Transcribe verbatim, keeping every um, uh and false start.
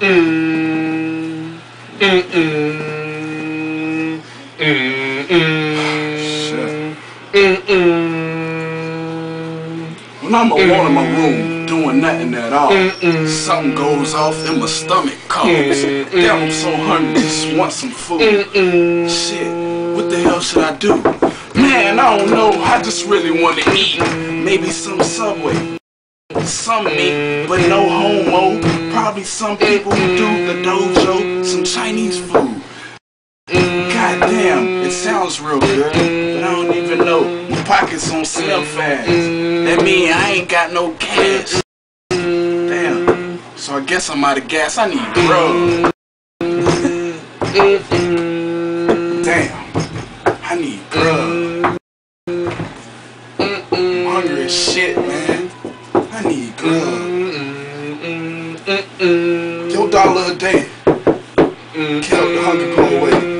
Mm, mm, mm, mm, mm, mm, mm. When I'm alone in my room, doing nothing at all, something goes off and my stomach calls. Damn, I'm so hungry, just want some food. Shit, what the hell should I do? Man, I don't know, I just really want to eat. Maybe some Subway, some meat, but no homo. Probably some people who do the dojo, some Chinese food. God damn, it sounds real good, but I don't even know. My pockets on slim fast. That mean I ain't got no cash. Damn, so I guess I'm out of gas. I need grub. Damn, I need grub. I'm hungry as shit, man. I need grub. Your dollar a day kept the hunger go away.